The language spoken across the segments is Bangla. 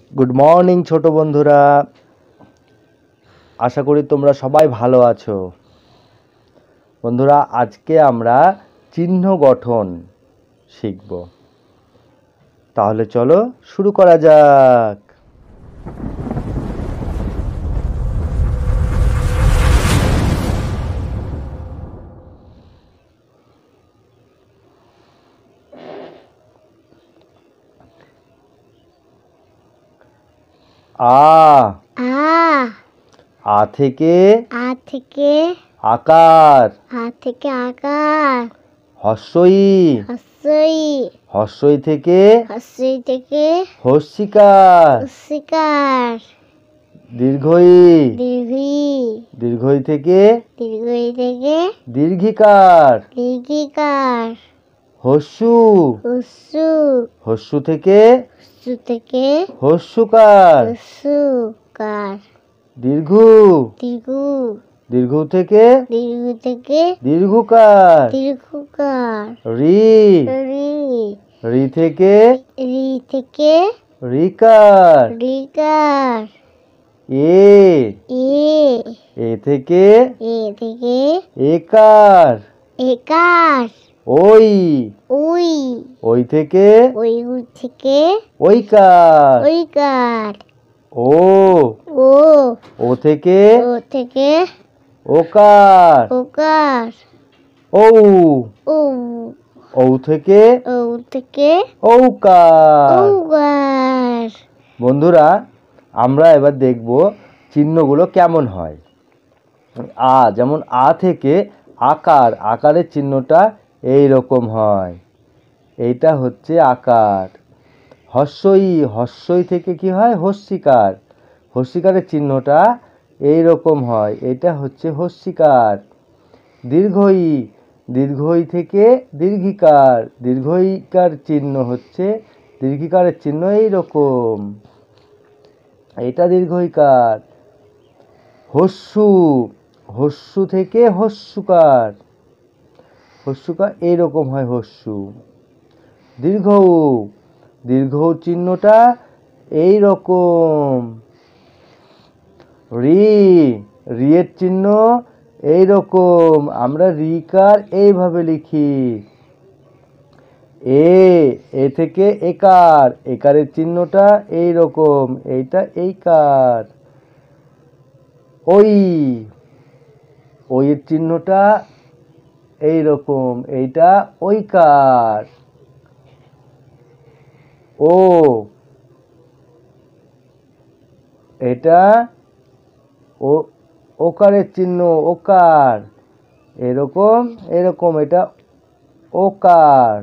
গুড মর্নিং ছোট বন্ধুরা, আশা করি তোমরা সবাই ভালো আছো। বন্ধুরা, আজকে আমরা চিহ্ন গঠন শিখব। তাহলে চলো শুরু করা যাক। আ থেকে আকার, হস্যই, হস্যই থেকে হস্যিকার, দীর্ঘই, দীর্ঘই থেকে দীর্ঘিকার, হস্যু, হস্যু থেকে হস্যুকার, দীর্ঘু, দীর্ঘু থেকে দীর্ঘকার, রি, রি থেকে রিকার, এ থেকে একার, ওই, ওই থেকে ওইকার, ও থেকে ওকার, ঔ থেকে ঔকার। বন্ধুরা, আমরা এবার দেখব চিহ্নগুলো কেমন হয়। যেমন আ থেকে আকার, আকারের চিহ্নটা এই রকম হয়, এইটা হচ্ছে আকার। হস্যই, হস্যই থেকে কি হয়? হস্যিকার, হস্যিকারের চিহ্নটা এই রকম হয়, এটা হচ্ছে হস্যিকার। দীর্ঘই, দীর্ঘই থেকে দীর্ঘিকার, দীর্ঘইকার চিহ্ন হচ্ছে, দীর্ঘিকারের চিহ্ন এই রকম, এটা দীর্ঘইকার। হস্যু, হস্যু থেকে হস্যুকার, হস্যুকার এই রকম হয় হস্যু। দীর্ঘউ, দীর্ঘউ চিহ্নটা এই রকম। রি, রিয়ের চিহ্ন এই রকম, আমরা রিকার এইভাবে লিখি। এ থেকে একার, একারের চিহ্নটা এই রকম, এইটা এইকার। ওই, ওইয়ের চিহ্নটা এই রকম, এইটা ওইকার। ও, এটা ওকারের চিহ্ন, ওকার, এরকম এরকম, এটা ওকার।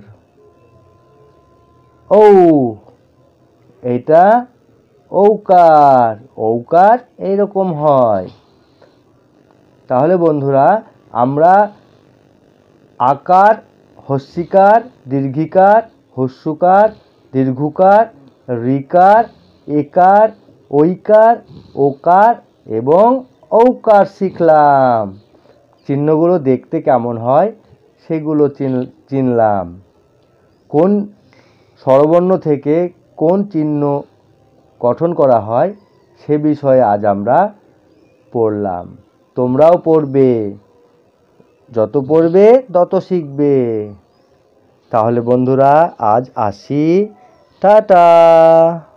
ঔ, এটা ঔকার, ঔকার এইরকম হয়। তাহলে বন্ধুরা, আমরা আকার, হস্যিকার, দীর্ঘিকার, হস্যুকার, দীর্ঘকার, রিকার, একার, ঐকার, ওকার এবং ঔকার শিখলাম। চিহ্নগুলো দেখতে কেমন হয় সেগুলো চিনলাম। কোন স্বরবর্ণ থেকে কোন চিহ্ন গঠন করা হয় সে বিষয়ে আজ আমরা পড়লাম। তোমরাও পড়বে, যত পড়বে তত শিখবে। তাহলে বন্ধুরা, আজ আসি, টাটা।